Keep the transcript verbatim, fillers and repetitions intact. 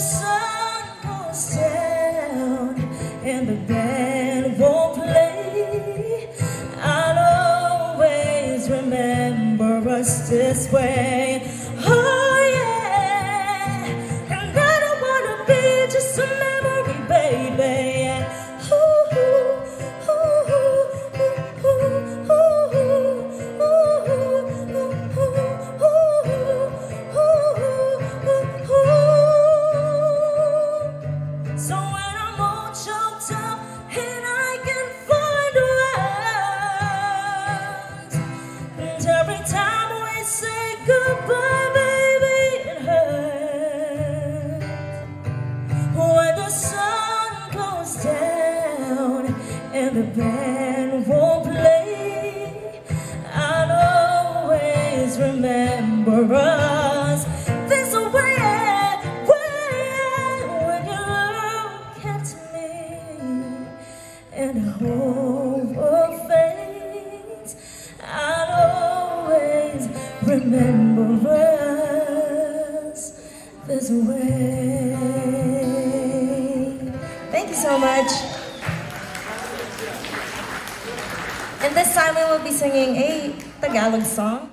sun goes down and the band won't play, I'll always remember us this way. Oh yeah, and I don't wanna be just a memory, baby. Ooh, ooh, ooh, ooh, ooh, ooh, ooh, ooh, ooh. So when I'm all choked up and I can find words, and every time we say goodbye, baby, it hurts. When the sun goes down and the band won't play, I'll always remember us this way, way. When you look at me and the whole world fades, I'll always remember us this way. Thank you so much. And this time we will be singing a Tagalog song.